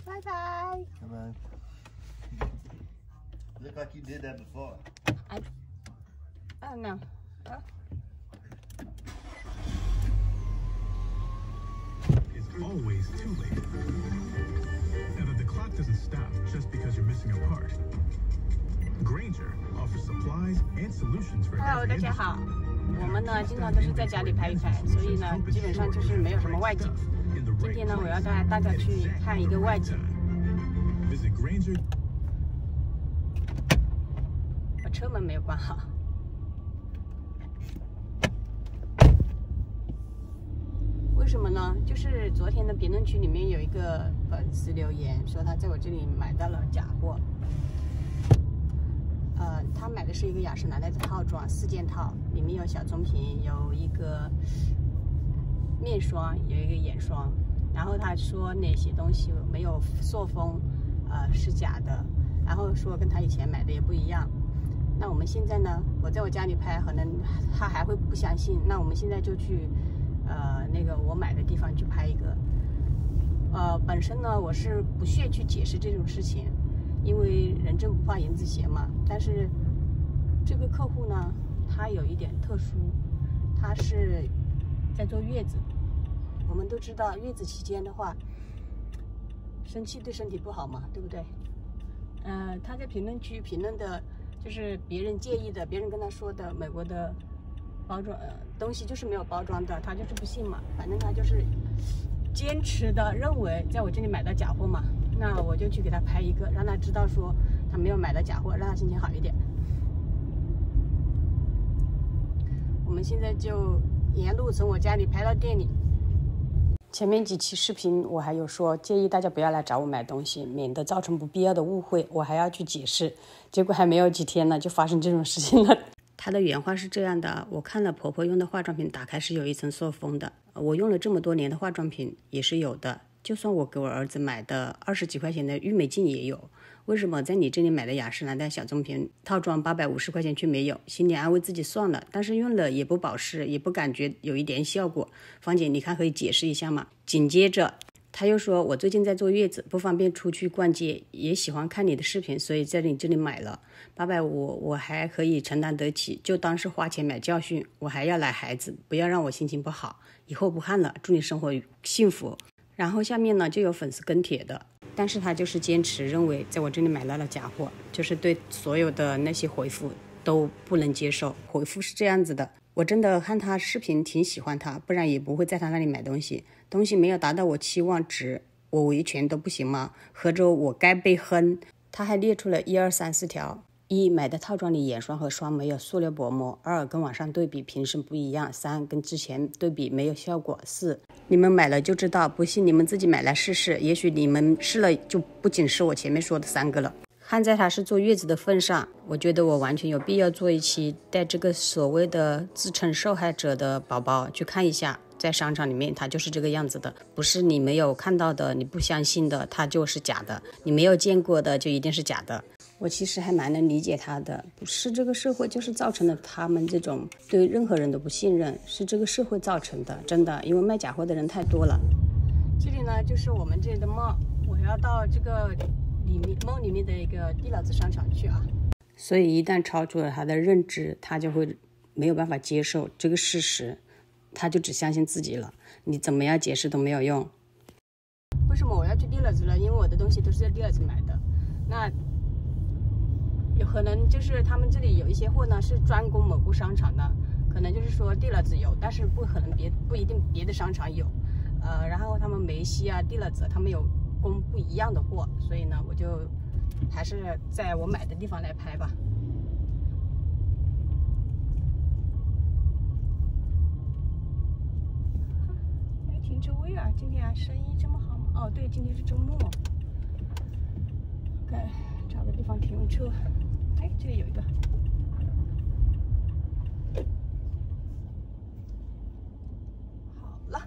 Bye bye. Come on. Look like you did that before. Oh no. Oh. It's always too late. Now that the clock doesn't stop just because you're missing a part. Granger offers supplies and solutions for Hello， 大家好。我们呢经常都是在家里拍一拍，所以呢基本上就是没有什么外景。今天呢我要带大家去看一个外景。我车门没有关好。为什么呢？就是昨天的评论区里面有一个粉丝留言说他在我这里买到了假货。他买的是一个雅诗兰黛的套装，4件套，里面有小棕瓶，有一个面霜，有一个眼霜。然后他说那些东西没有塑封，是假的。然后说跟他以前买的也不一样。那我们现在呢？我在我家里拍，可能他还会不相信。那我们现在就去那个我买的地方去拍一个。本身呢，我是不屑去解释这种事情。因为人正不怕银子斜嘛，但是这个客户呢，他有一点特殊，他是在坐月子。我们都知道，月子期间的话，生气对身体不好嘛，对不对？他在评论区评论的，就是别人介意的，别人跟他说的美国的包装东西就是没有包装的，他就是不信嘛，反正他就是坚持的认为在我这里买到假货嘛。那我就去给他拍一个，让他知道说他没有买到假货，让他心情好一点。我们现在就沿路从我家里拍到店里。前面几期视频我还有说建议大家不要来找我买东西，免得造成不必要的误会，我还要去解释。结果还没有几天呢，就发生这种事情了。他的原话是这样的：我看了婆婆用的化妆品，打开是有一层塑封的。我用了这么多年的化妆品也是有的。就算我给我儿子买的20几块钱的郁美净也有，为什么在你这里买的雅诗兰黛小棕瓶套装850块钱却没有？心里安慰自己算了，但是用了也不保湿，也不感觉有一点效果。芳姐，你看可以解释一下吗？紧接着他又说，我最近在坐月子，不方便出去逛街，也喜欢看你的视频，所以在你这里买了850，我还可以承担得起，就当是花钱买教训。我还要来孩子，不要让我心情不好，以后不看了，祝你生活幸福。然后下面呢就有粉丝跟帖的，但是他就是坚持认为在我这里买到了假货，就是对所有的那些回复都不能接受。回复是这样子的：我真的看他视频挺喜欢他，不然也不会在他那里买东西，东西没有达到我期望值，我维权都不行吗？合着我该被哼。他还列出了1、2、3、4条。1. 买的套装里眼霜和霜没有塑料薄膜。2. 跟网上对比瓶身不一样。3. 跟之前对比没有效果。4. 你们买了就知道，不信你们自己买来试试，也许你们试了就不仅是我前面说的3个了。看在他是坐月子的份上，我觉得我完全有必要做一期带这个所谓的自称受害者的宝宝去看一下，在商场里面他就是这个样子的，不是你没有看到的，你不相信的，他就是假的，你没有见过的就一定是假的。我其实还蛮能理解他的，不是这个社会就是造成了他们这种对任何人都不信任，是这个社会造成的，真的，因为卖假货的人太多了。这里呢就是我们这里的 mall， 我要到这个mall里面的一个地老子商场去啊。所以一旦超出了他的认知，他就会没有办法接受这个事实，他就只相信自己了，你怎么样解释都没有用。为什么我要去地老子呢？因为我的东西都是在地老子买的。那有可能就是他们这里有一些货呢是专攻某个商场的，可能就是说地老子有，但是不可能不一定别的商场有。然后他们梅西啊、地老子他们有供不一样的货，所以呢我就还是在我买的地方来拍吧。没停车位啊，今天生意这么好吗？哦对，今天是周末。该找个地方停车。哎，这里有一个。好了，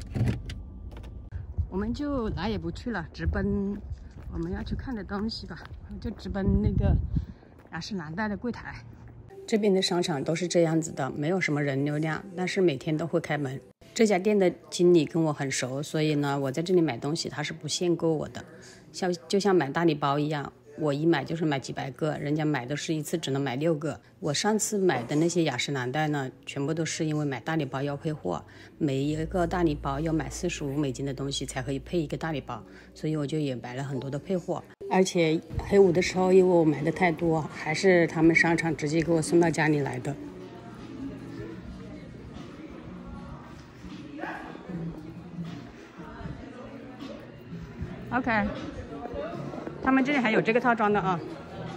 我们就哪也不去了，直奔我们要去看的东西吧。就直奔那个雅诗兰黛的柜台。这边的商场都是这样子的，没有什么人流量，但是每天都会开门。 这家店的经理跟我很熟，所以呢，我在这里买东西他是不限购我的，就像买大礼包一样，我一买就是买几百个，人家买的是一次只能买6个。我上次买的那些雅诗兰黛呢，全部都是因为买大礼包要配货，每一个大礼包要买$45的东西才可以配一个大礼包，所以我就也买了很多的配货。而且黑五的时候，因为我买的太多，还是他们商场直接给我送到家里来的。OK， 他们这里还有这个套装的啊。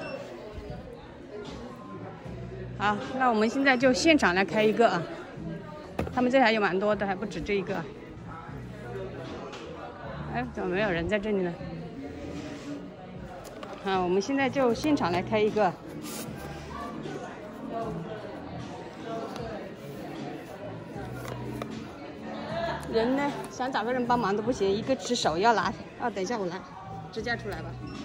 好，那我们现在就现场来开一个啊。他们这里还有蛮多的，还不止这一个。哎，怎么没有人在这里呢？我们现在就现场来开一个。人呢，想找个人帮忙都不行，一个只手要拿。等一下我拿支架出来吧。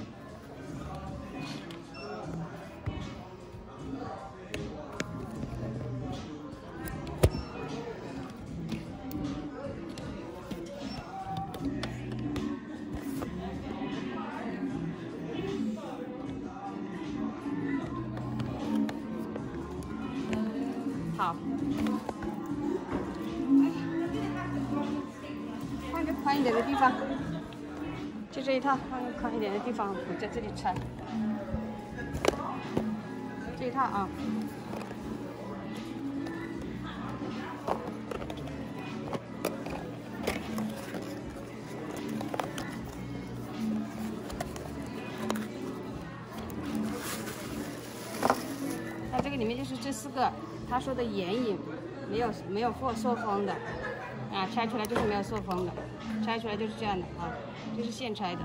好。换个宽一点的地方，就这一套，换个宽一点的地方，我在这里拆。这一套啊。它这个里面就是这4个，他说的眼影，没有塑封的。拆出来就是没有塑封的，拆出来就是这样的啊，这是现拆的。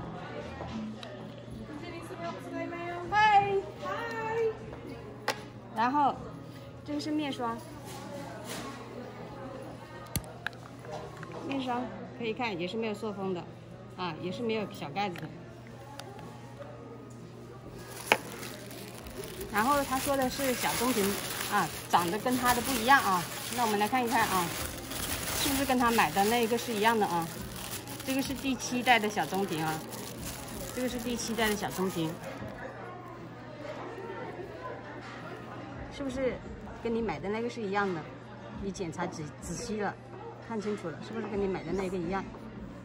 嗨，然后这个是面霜，面霜可以看也是没有塑封的，也是没有小盖子的。然后他说的是小棕瓶长得跟他的不一样啊，那我们来看一看啊。是不是跟他买的那个是一样的啊？这个是第7代的小棕瓶啊，这个是第7代的小棕瓶，是不是跟你买的那个是一样的？你检查仔细了，看清楚了，是不是跟你买的那个一样？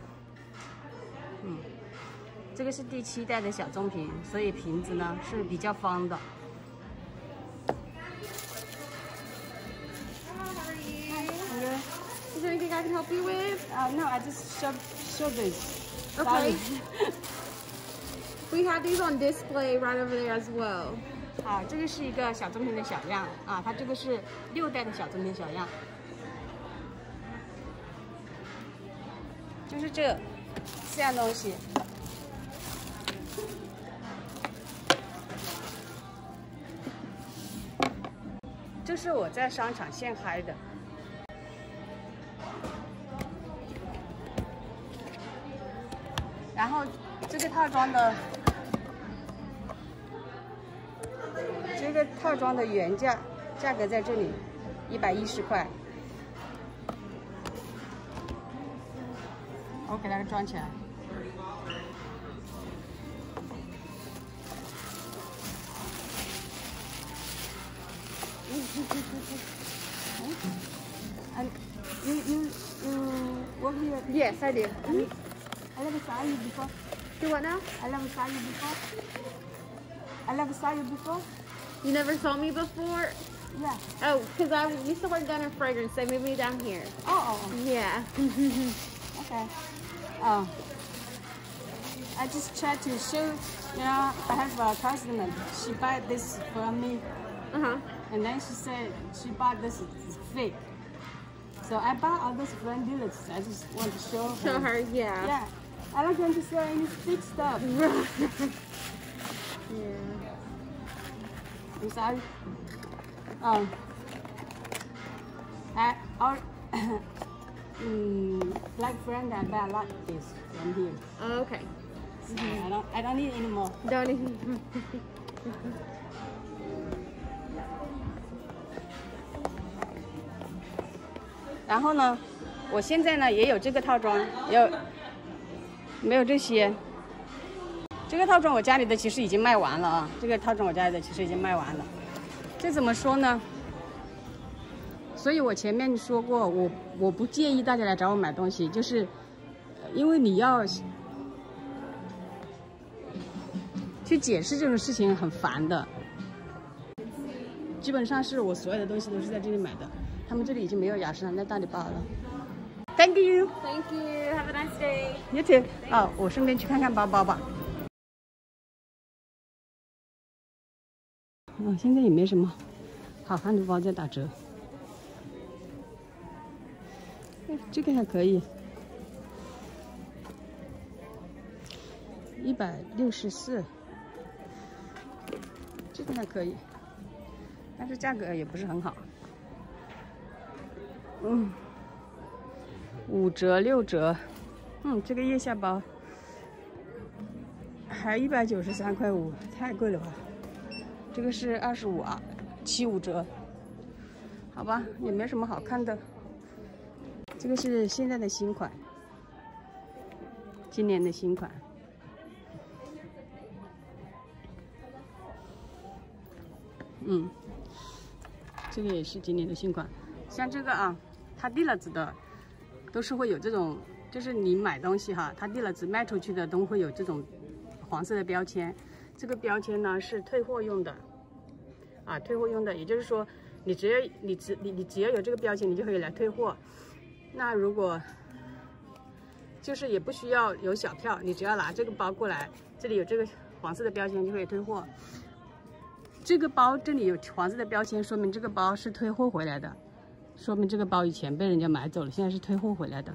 这个是第7代的小棕瓶，所以瓶子呢是比较方的。 Is there anything I can help you with? No, I just showed this. Okay. We have these on display right over there as well. 这个是一个小棕瓶的小样它这个是6代的小棕瓶小样，就是这样东西。这是我在商场现嗨的。然后这个套装的原价格在这里，110块。我给它装起来。You work here? Yes, I do. I never saw you before. Do what now? I never saw you before. I never saw you before. You never saw me before? Yeah. Oh, because I used to work down in fragrance. They moved me down here. Oh. Yeah. Okay. I just tried to show, I have a customer. She bought this from me. And then she said she bought this fake. So I bought all this brand dealers. I just want to show her. Show her, yeah. Yeah. I don't want to sell any fake stuff. Yeah. I'm sorry. Black friend I buy a lot of this from here. Oh, okay. So I don't need any more. Don't even. 然后呢， 我现在呢也有这个套装，没有这些。这个套装我家里的其实已经卖完了啊，这个套装我家里的其实已经卖完了。这怎么说呢？所以我前面说过，我不介意大家来找我买东西，就是因为你要去解释这种事情很烦的。基本上是我所有的东西都是在这里买的，他们这里已经没有雅诗兰黛大礼包了。Thank you. Thank you. Have a nice day. You too. 哦，我顺便去看看包包吧。现在也没什么好看的包在打折。这个还可以，164，这个还可以，但是价格也不是很好。5折6折，这个腋下包还193.5块，太贵了吧？这个是25啊，75折，好吧，也没什么好看的。这个是现在的新款，今年的新款。这个也是今年的新款。像这个啊，它地了纸的，都是会有这种，就是你买东西哈，它地了纸卖出去的都会有这种黄色的标签。这个标签呢是退货用的，啊，退货用的，也就是说，你只要有这个标签，你就可以来退货。那如果就是也不需要有小票，你只要拿这个包过来，这里有这个黄色的标签就可以退货。这个包这里有黄色的标签，说明这个包是退货回来的，说明这个包以前被人家买走了，现在是退货回来的。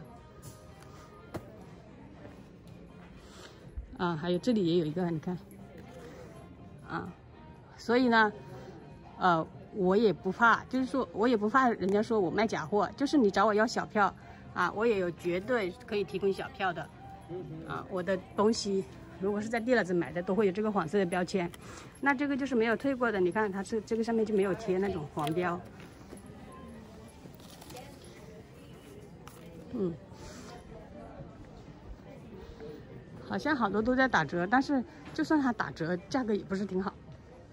啊，还有这里也有一个，你看，啊，所以呢，我也不怕，就是说我也不怕人家说我卖假货，就是你找我要小票啊，我也有绝对可以提供小票的。啊，我的东西如果是在地了子买的，都会有这个黄色的标签。那这个就是没有退过的，你看它是这个上面就没有贴那种黄标。好像好多都在打折，但是就算它打折，价格也不是挺好。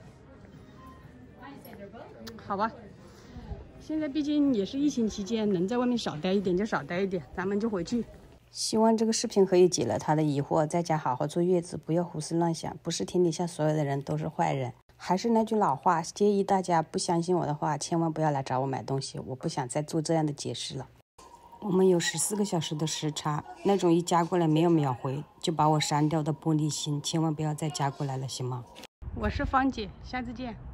好吧，现在毕竟也是疫情期间，能在外面少待一点就少待一点，咱们就回去。希望这个视频可以解了他的疑惑，在家好好坐月子，不要胡思乱想，不是天底下所有的人都是坏人。还是那句老话，建议大家不相信我的话，千万不要来找我买东西，我不想再做这样的解释了。我们有14个小时的时差，那种一加过来没有秒回就把我删掉的玻璃心，千万不要再加过来了，行吗？我是芳姐，下次见。